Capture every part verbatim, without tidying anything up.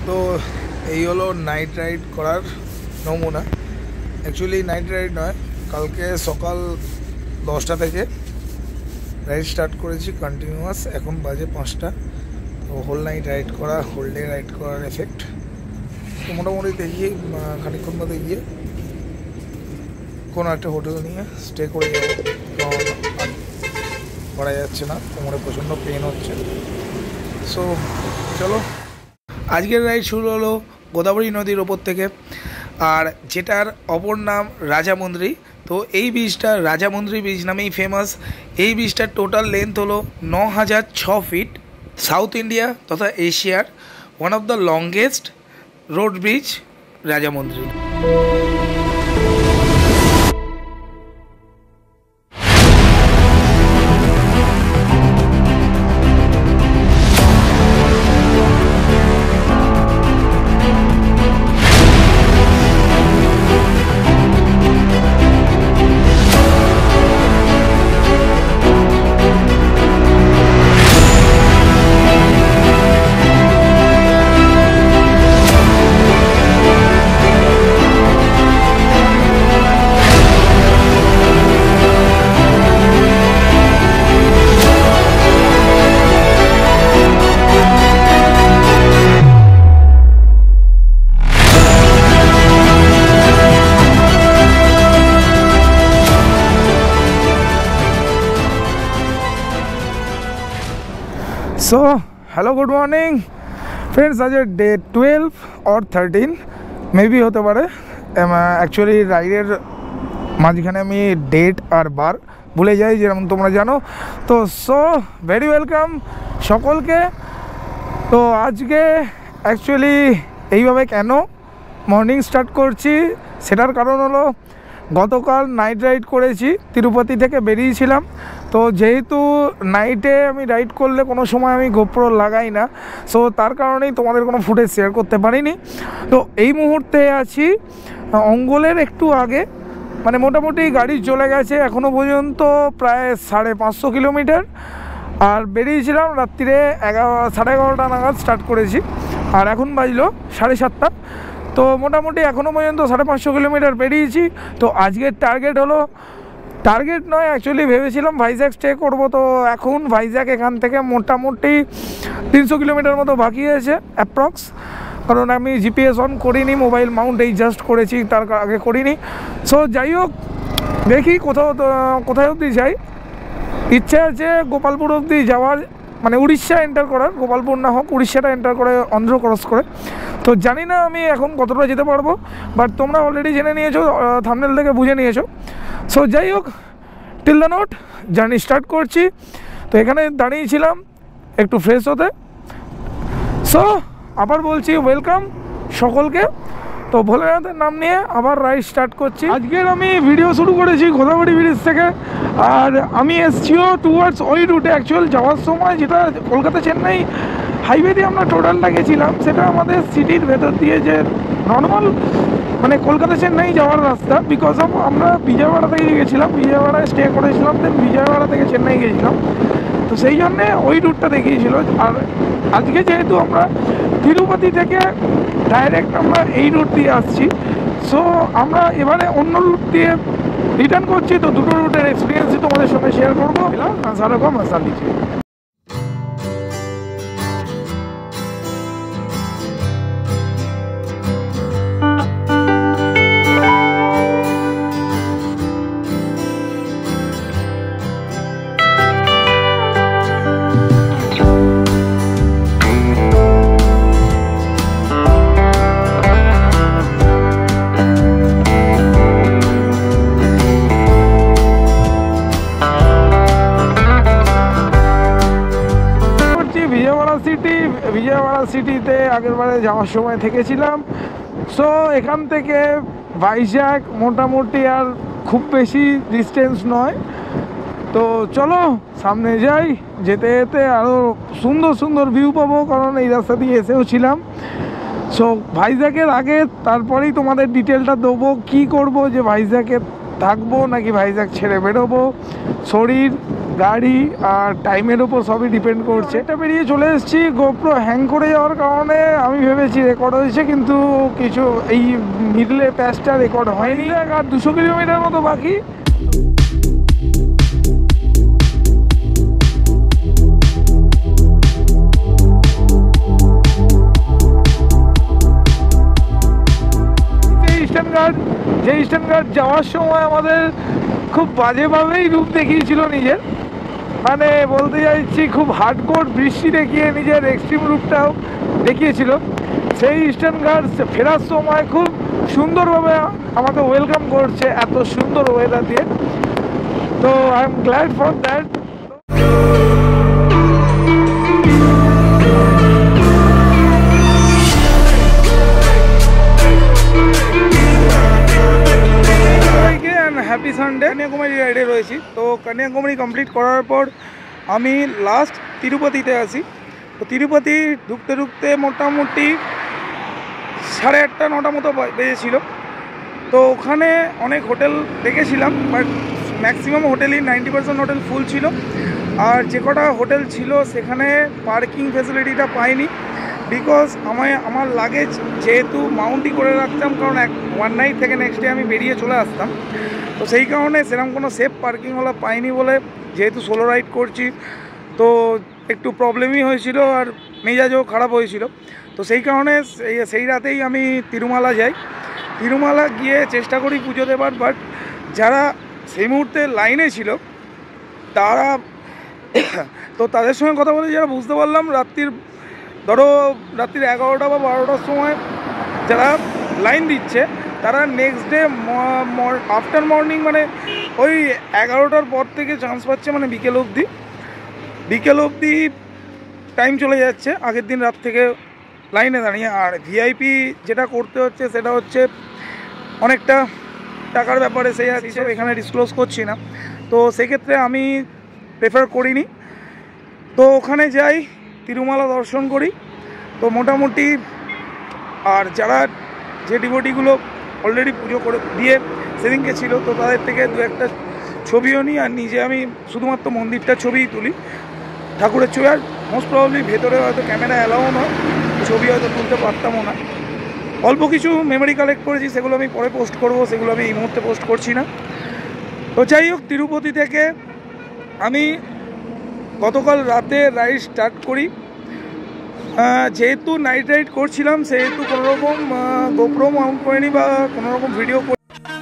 তো এই হলো নাইট রাইড করার নমুনা। অ্যাকচুয়ালি নাইট রাইড নয়, কালকে সকাল দশটা থেকে রাইড স্টার্ট করেছি কন্টিনিউয়াস। এখন বাজে পাঁচটা। তো হোল নাইট রাইড করা, হোল ডে রাইড করার এফেক্ট। তো মোটামুটি দেখি খানিক্ষণ মধ্যে গিয়ে কোনো একটা হোটেল নিয়ে স্টে করে যাবো, কারণ করা যাচ্ছে না, কোমরে প্রচণ্ড পেন হচ্ছে। সো চলো, আজকের রাইড শুরু হলো গোদাবরী নদীর ওপর থেকে, আর যেটার অপর নাম রাজামন্দ্রী। তো এই বীজটা রাজামন্দ্রী বীজ নামেই ফেমাস। এই বীজটার টোটাল লেন্থ হলো ন হাজার ছ ফিট। সাউথ ইন্ডিয়া তথা এশিয়ার one of the longest road bridge Rajahmundry. So hello, good morning friends. আজ day twelve or thirteen maybe হতে পারে। অ্যাকচুয়ালি রাইডের মাঝখানে আমি ডেট আর বার ভুলে যাই, যেরকম তোমরা জানো। তো সো ভেরি ওয়েলকাম সকলকে। তো আজকে অ্যাকচুয়ালি এইভাবে কেন মর্নিং স্টার্ট করছি, সেটার কারণ হলো গতকাল নাইট রাইড করেছি, তিরুপতি থেকে বেরিয়েছিলাম। তো যেহেতু নাইটে আমি রাইড করলে কোনো সময় আমি গোপ্রো লাগাই না, সো তার কারণেই তোমাদের কোনো ফুটেজ শেয়ার করতে পারিনি। তো এই মুহূর্তে আছি অঙ্গলের একটু আগে, মানে মোটামুটি গাড়ি চলে গেছে এখনও পর্যন্ত প্রায় সাড়ে পাঁচশো কিলোমিটার। আর বেরিয়েছিলাম রাত্রিরে এগারো সাড়ে এগারোটা নাগাদ স্টার্ট করেছি, আর এখন বাজলো সাড়ে সাতটা। তো মোটামুটি এখনও পর্যন্ত সাড়ে পাঁচশো কিলোমিটার বেরিয়েছি। তো আজকের টার্গেট হলো, টার্গেট নয় অ্যাকচুয়ালি ভেবেছিলাম ভাইজ্যাক স্টে করবো। তো এখন ভাইজ্যাক এখান থেকে মোটামুটি তিনশো কিলোমিটার মতো বাকি আছে অ্যাপ্রক্স, কারণ আমি জিপিএস অন করিনি, মোবাইল মাউন্ট এই জাস্ট করেছি, তার আগে করিনি। সো যাই হোক, দেখি কোথাও কোথায় অবধি যাই। ইচ্ছে আছে গোপালপুর অবধি যাওয়ার, মানে উড়িষ্যা এন্টার করার, গোপালপুর না হোক উড়িষ্যাটা এন্টার করে অন্ধ্র ক্রস করে। তো জানি না আমি এখন কতটা যেতে পারবো, বাট তোমরা অলরেডি জেনে নিয়েছো, থাম্বনেল থেকে বুঝে নিয়েছো। সো যাই হোক, till the note journey start করছি। তো এখানে দাঁড়িয়েছিলাম একটু ফ্রেশ হতে। সো আবার বলছি ওয়েলকাম সকলকে। তো ভোলেনাথের নাম নিয়ে আবার রাইড স্টার্ট করছি। আজকের আমি ভিডিও শুরু করেছি গোদাবরী ব্রিজ থেকে, আর আমি এসছিও টুয়ার্ডস ওই রুটে। অ্যাকচুয়াল যাওয়ার সময় যেটা কলকাতা চেন্নাই হাইওয়ে দিয়ে আমরা টোটালটা গেছিলাম, সেটা আমাদের সিটির ভেতর দিয়ে, যে নর্মাল মানে কলকাতা চেন্নাই যাওয়ার রাস্তা। বিকজ অফ আমরা বিজয়ওয়াড়া থেকে গেছিলাম, বিজয়ওয়াড়ায় স্টে করেছিলাম, দেন বিজয়ওয়াড়া থেকে চেন্নাই গেছিলাম। তো সেই জন্যে ওই রুটটা দেখিয়েছিল। আর আজকে যেহেতু আমরা তিরুপতি থেকে ডাইরেক্ট আমরা এই রুট দিয়ে আসছি, সো আমরা এবারে অন্য রুট দিয়ে রিটার্ন করছি। তো দুটো রুটের এক্সপিরিয়েন্সই তোমাদের সঙ্গে শেয়ার করবো। সারকম আসা লিখে বিজয়ওয়াড়া সিটিতে আগেরবারে যাওয়ার সময় থেকেছিলাম। সো এখান থেকে ভাইজ্যাক মোটামুটি আর খুব বেশি ডিস্টেন্স নয়। তো চলো সামনে যাই, যেতে যেতে আরও সুন্দর সুন্দর ভিউ পাবো, কারণ এই রাস্তা দিয়ে এসেও ছিলাম। সো ভাইজ্যাকের আগে তারপরেই তোমাদের ডিটেলটা দেবো, কী করব, যে ভাইজ্যাকে থাকবো নাকি ভাইজ্যাক ছেড়ে বেরোবো। শরীর, গাড়ি আর টাইমের ওপর সবই ডিপেন্ড করছে। এটা বেরিয়ে চলে এসেছি। গোপ্রো হ্যাং করে যাওয়ার কারণে আমি ভেবে বেশি রেকর্ড হয়েছে, কিন্তু কিছু এই মিডলে প্যাচটা রেকর্ড হয়নি। আর দুশো কিলোমিটার মতো বাকি। ইস্টার্ন ঘাট, যে ইস্টার্ন ঘাট যাওয়ার সময় আমাদের খুব বাজেভাবেই রূপ দেখিয়েছিল নিজের, মানে বলতে চাইছি খুব হার্ডকোর বৃষ্টি দেখিয়ে নিজের এক্সট্রিম রূপটাও দেখিয়েছিল। সেই ইস্টার্ন ঘাট ফেরার সময় খুব সুন্দরভাবে আমাকে ওয়েলকাম করছে এত সুন্দর ওয়েদার দিয়ে। তো I am glad for that. Happy Sunday. Kanyakumari রাইডে রয়েছি। তো কন্যাকুমারী কমপ্লিট করার পর আমি লাস্ট তিরুপতিতে আসি। তো তিরুপতি ঢুকতে ঢুকতে মোটামুটি সাড়ে আটটা নটা মতো বেজেছিল। তো ওখানে অনেক হোটেল দেখেছিলাম, বাট ম্যাক্সিমাম হোটেলই নাইনটি পার্সেন্ট হোটেল ফুল ছিল। আর যে কটা হোটেল ছিল সেখানে পার্কিং ফেসিলিটিটা পাইনি, বিকজ আমায় আমার লাগেজ যেহেতু মাউন্টই করে রাখতাম, কারণ এক ওয়ান নাইট থেকে নেক্সট ডে আমি বেরিয়ে চলে আসতাম। তো সেই কারণে সেরকম কোনো সেফ পার্কিংওয়ালা পাইনি বলে, যেহেতু সোলো রাইড করছি তো একটু প্রবলেমই হয়েছিল আর মেজাজও খারাপ হয়েছিল। তো সেই কারণে সেই সেই রাতেই আমি তিরুমালা যাই। তিরুমালা গিয়ে চেষ্টা করি পুজো দেবার, বাট যারা সেই মুহূর্তে লাইনে ছিল তারা তো তাদের সঙ্গে কথা বলে যারা বুঝতে পারলাম রাত্রির ধরো রাত্রির এগারোটা বা বারোটার সময় যারা লাইন দিচ্ছে তারা নেক্সট ডে আফটার মর্নিং মানে ওই এগারোটার পর থেকে চান্স পাচ্ছে, মানে বিকেল অবধি বিকেল অবধি টাইম চলে যাচ্ছে আগের দিন রাত থেকে লাইনে দাঁড়িয়ে। আর ভিআইপি যেটা করতে হচ্ছে সেটা হচ্ছে অনেকটা টাকার ব্যাপারে, সেই হিসেবে এখানে ডিসক্লোজ করছি না। তো সেক্ষেত্রে আমি প্রেফার করিনি। তো ওখানে যাই, তিরুমালা দর্শন করি। তো মোটামুটি আর যারা যে ডিভোটিগুলো অলরেডি পুজো করে দিয়ে সেদিনকে ছিল, তো তাদের থেকে দু একটা ছবিও নিই। আর নিজে আমি শুধুমাত্র মন্দিরটার ছবিই তুলি, ঠাকুরের ছবি। আর মোস্ট প্রবলি ভেতরে হয়তো ক্যামেরা অ্যালাও নয়, ছবি হয়তো তুলতে পারতামও না। অল্প কিছু মেমোরি কালেক্ট করেছি, সেগুলো আমি পরে পোস্ট করব, সেগুলো আমি এই মুহূর্তে পোস্ট করছি না। তো যাই হোক, তিরুপতি থেকে আমি গতকাল রাতে রাইড স্টার্ট করি। যেহেতু নাইট রাইড করছিলাম সেহেতু কোনোরকম গোপ্রো মাউন্ট করিনি বা কোনোরকম ভিডিও করি।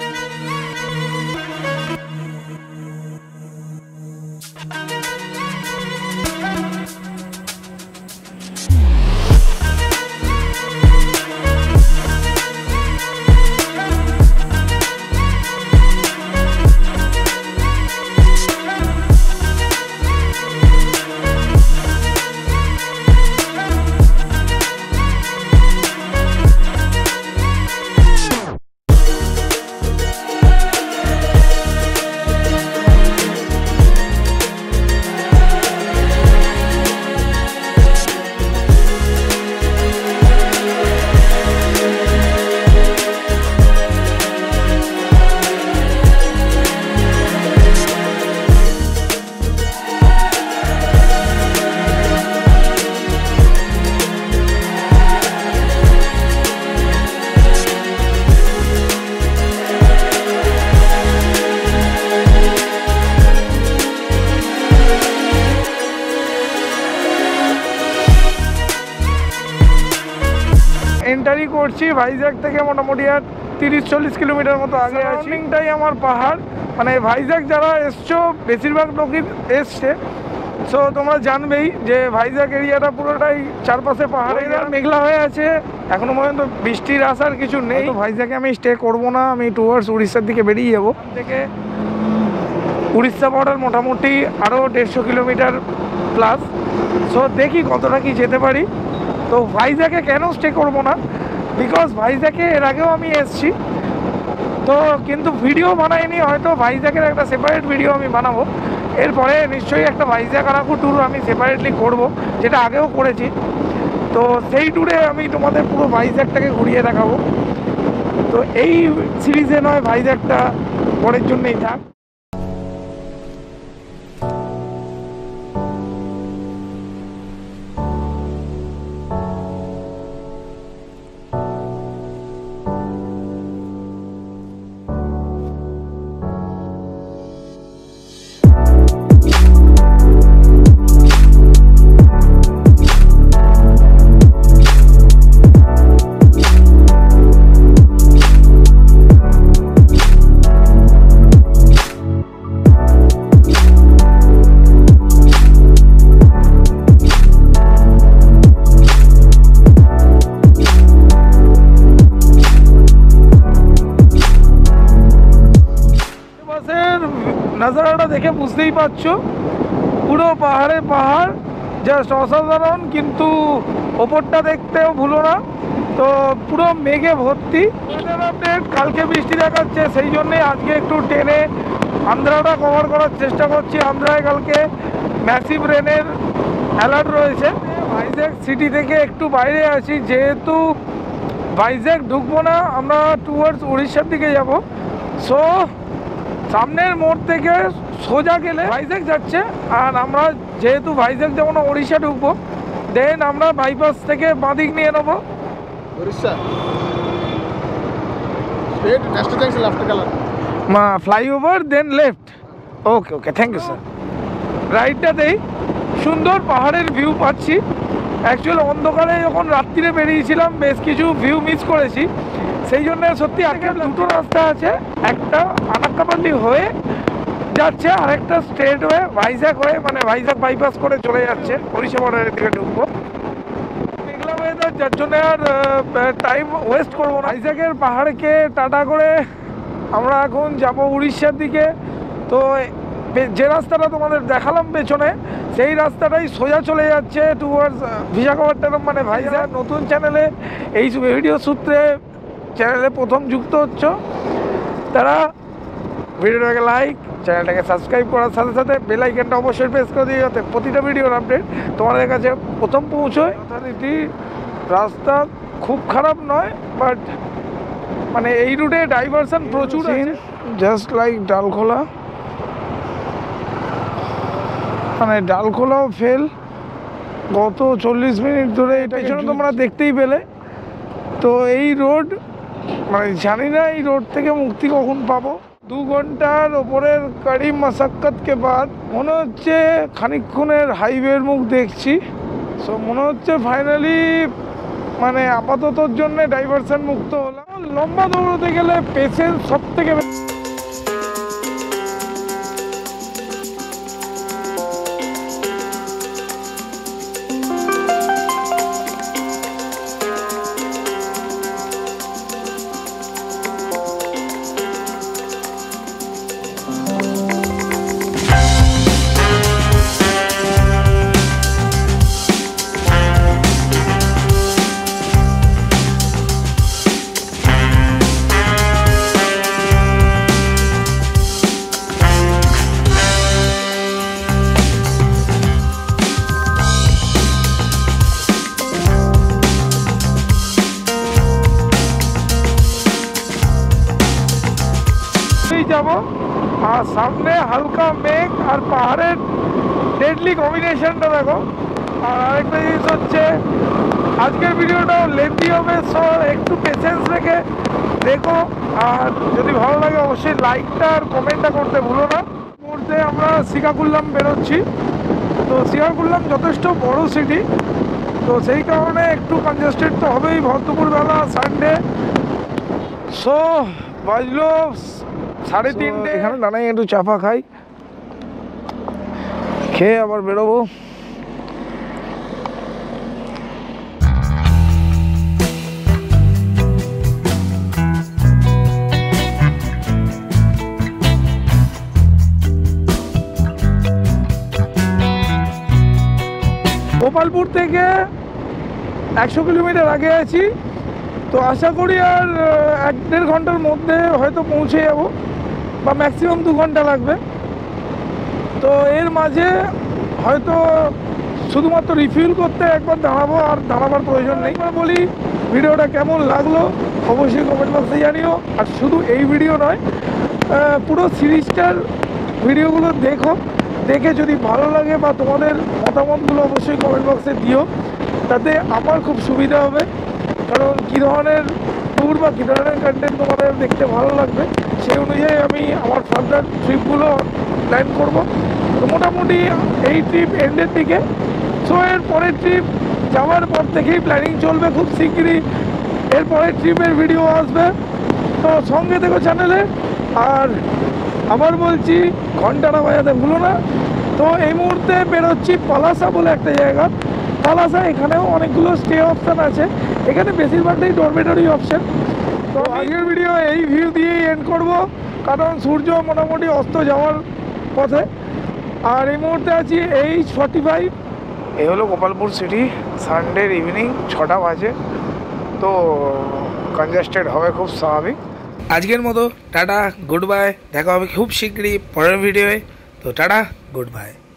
এন্টারি করছি ভাইজ্যাক থেকে, মোটামুটি আর তিরিশ চল্লিশ কিলোমিটার মতো আগে আছি। টাই আমার পাহাড়, মানে ভাইজ্যাক যারা এসছো বেশিরভাগ লোকই এসছে। সো তোমরা জানবেই যে ভাইজ্যাক এরিয়াটা পুরোটাই চারপাশে পাহাড়ে মেঘলা হয়ে আছে, এখনো পর্যন্ত বৃষ্টির আসার কিছু নেই। তো ভাইজ্যাকে আমি স্টে করব না, আমি টুয়ার্ডস উড়িষ্যার দিকে বেরিয়ে যাবো। থেকে উড়িষ্যা বর্ডার মোটামুটি আরও দেড়শো কিলোমিটার প্লাস। সো দেখি কতটা কি যেতে পারি। তো ভাইজ্যাকে কেন স্টে করবো না, বিকজ ভাইজ্যাকে এর আগেও আমি এসছি, তো কিন্তু ভিডিও বানাইনি। হয়তো ভাইজ্যাকের একটা সেপারেট ভিডিও আমি বানাবো। এরপরে নিশ্চয়ই একটা ভাইজ্যাক আরাকু ট্যুর আমি সেপারেটলি করব, যেটা আগেও করেছি। তো সেই ট্যুরে আমি তোমাদের পুরো ভাইজ্যাকটাকে ঘুরিয়ে দেখাবো। তো এই সিরিজে নয়, ভাইজ্যাকটা পরের জন্যই থাক। দেখে বুঝতেই পারছো পুরো পাহাড়ে পাহাড়, জাস্ট অসাধারণ। কিন্তু ওপরটা দেখতেও ভুলো না। তো পুরো মেঘে ভর্তি। আপডেট কালকে বৃষ্টি দেখাচ্ছে, সেই জন্যে আজকে একটু টেনে আন্ধ্রাটা কভার করার চেষ্টা করছি। আন্ধ্রায় কালকে ম্যাসিভ রেনের অ্যালার্ট রয়েছে। ভাইজ্যাক সিটি থেকে একটু বাইরে আছি, যেহেতু ভাইজ্যাক ঢুকবো না, আমরা টুয়ার্ডস উড়িষ্যার দিকে যাব। সো সামনের মোড় থেকে সোজা গেলে ভাইজ্যাক যাচ্ছে, আর আমরা যেহেতু ভাইজ্যাক যাবো না, উড়িষ্যা ঢুকবো। দেন আমরা বাইপাস থেকে বাঁদিক নিয়ে নেবো Orissa straight next junction left কালার মা flyover, then left. Okay okay, thank you sir. রাইটটাতেই সুন্দর পাহাড়ের ভিউ পাচ্ছি। অ্যাকচুয়ালি অন্ধকারে যখন রাত্রিরে বেরিয়েছিলাম বেশ কিছু ভিউ মিস করেছি, সেই জন্য সত্যি আজকে দুটো রাস্তা আছে, একটা আনাক্কাপাল্লি হয়ে যাচ্ছে, আরেকটা স্ট্রেট হয়ে ভাইজ্যাক হয়ে, মানে ভাইজ্যাক বাইপাস করে চলে যাচ্ছে উড়িষ্যা বর্ডারের দিকে ঢুকবো। মেঘলা ওয়েদার, যার জন্য আর টাইম ওয়েস্ট করবো না। ভাইজ্যাকের পাহাড়কে টাটা করে আমরা এখন যাব উড়িষ্যার দিকে। তো যে রাস্তাটা তোমাদের দেখালাম পেছনে, সেই রাস্তাটাই সোজা চলে যাচ্ছে টুয়ার্ডস বিশাখাপট্টনম, মানে ভাইজ্যাক। নতুন চ্যানেলে এই ভিডিও সূত্রে চ্যানেলে প্রথম যুক্ত হচ্ছ, তারা ভিডিওটাকে লাইক, চ্যানেলটাকে সাবস্ক্রাইব করার সাথে সাথে বেল আইকনটা অবশ্যই প্রেস করে দিয়ে, যাতে প্রতিটা ভিডিওর আপডেট তোমাদের কাছে প্রথম পৌঁছয়। যথারীতি রাস্তা খুব খারাপ নয়, বাট মানে এই রুটে ডাইভারশন প্রচুর আছে। জাস্ট লাইক ডালখোলা, মানে ডালখোলাও ফেল। গত চল্লিশ মিনিট ধরে এটা পেছনে তোমরা দেখতেই পেলে। তো এই রোড, মানে জানি না এই রোড থেকে মুক্তি কখন পাবো। দু ঘন্টার ওপরের গাড়ি মাসাক্কাতকে বাদ মনে হচ্ছে খানিকক্ষণের হাইওয়ের মুখ দেখছি। সো মনে হচ্ছে ফাইনালি মানে আপাততর জন্য ডাইভারশন মুক্ত হলাম। লম্বা দৌড়তে গেলে পেশেন্স সব থেকে যাবো। আর সামনে হালকা মেঘ আর পাহাড়ের ডেডলি কম্বিনেশনটা দেখো। আর আরেকটা জিনিস হচ্ছে, আজকের ভিডিওটাও লেন্থি হবে, সো একটু পেশেন্স রেখে দেখো। আর যদি ভালো লাগে অবশ্যই লাইকটা আর কমেন্টটা করতে ভুলো না। মুহূর্তে আমরা শ্রীকাকুলাম বেরোচ্ছি। তো শ্রীকাকুলাম যথেষ্ট বড় সিটি, তো সেই কারণে একটু কনজেস্টেড তো হবেই, ভরদুপুরবেলা সানডে। সো বাজলো সাড়ে তিনটে। এখানে দাঁড়াই একটু চাপা খাই, খেয়ে আবার বেরোবো। গোপালপুর থেকে একশো কিলোমিটার আগে আছি। তো আশা করি আর এক দেড় ঘন্টার মধ্যে হয়তো পৌঁছে যাব, বা ম্যাক্সিমাম দু ঘন্টা লাগবে। তো এর মাঝে হয়তো শুধুমাত্র রিফিল করতে একবার দাঁড়াবো, আর দাঁড়াবার প্রয়োজন নেই। এবার বলি ভিডিওটা কেমন লাগলো অবশ্যই কমেন্ট বক্সে জানিও। আর শুধু এই ভিডিও নয়, পুরো সিরিজটার ভিডিওগুলো দেখো, দেখে যদি ভালো লাগে বা তোমাদের মতামতগুলো অবশ্যই কমেন্ট বক্সে দিও, তাতে আমার খুব সুবিধা হবে। কারণ কী ধরনের ট্যুর বা কী ধরনের কন্টেন্ট তোমাদের দেখতে ভালো লাগবে, সেই অনুযায়ী আমি আমার ফার্দার ট্রিপগুলো প্ল্যান করব। তো মোটামুটি এই ট্রিপ এন্ডের দিকে। সো এর পরের ট্রিপ যাওয়ার পর থেকেই প্ল্যানিং চলবে, খুব শিগগিরই এর পরের ট্রিপের ভিডিও আসবে। তো সঙ্গে থেকো চ্যানেলে। আর আবার বলছি ঘন্টাটা বাজাতে ভুলো না। তো এই মুহূর্তে বেরোচ্ছি পলাশা বলে একটা জায়গা। পলাশা, এখানেও অনেকগুলো স্টে অপশান আছে, এখানে বেশিরভাগটাই ডরমেটরি অপশান। তো আগের ভিডিও এই ভিউ দিয়েই এন্ড করব, কারণ সূর্য মোটামুটি অস্ত যাওয়ার পথে। আর এই মুহূর্তে আছি এইচ ফর্টি ফাইভ। এই হলো গোপালপুর সিটি। সানডের ইভিনিং ছটা বাজে, তো কনজেস্টেড হবে খুব স্বাভাবিক। আজকের মতো টাটা, গুড বাই। দেখা হবে খুব শীঘ্রই পরের ভিডিওয়ে। তো টাটা, গুড বাই।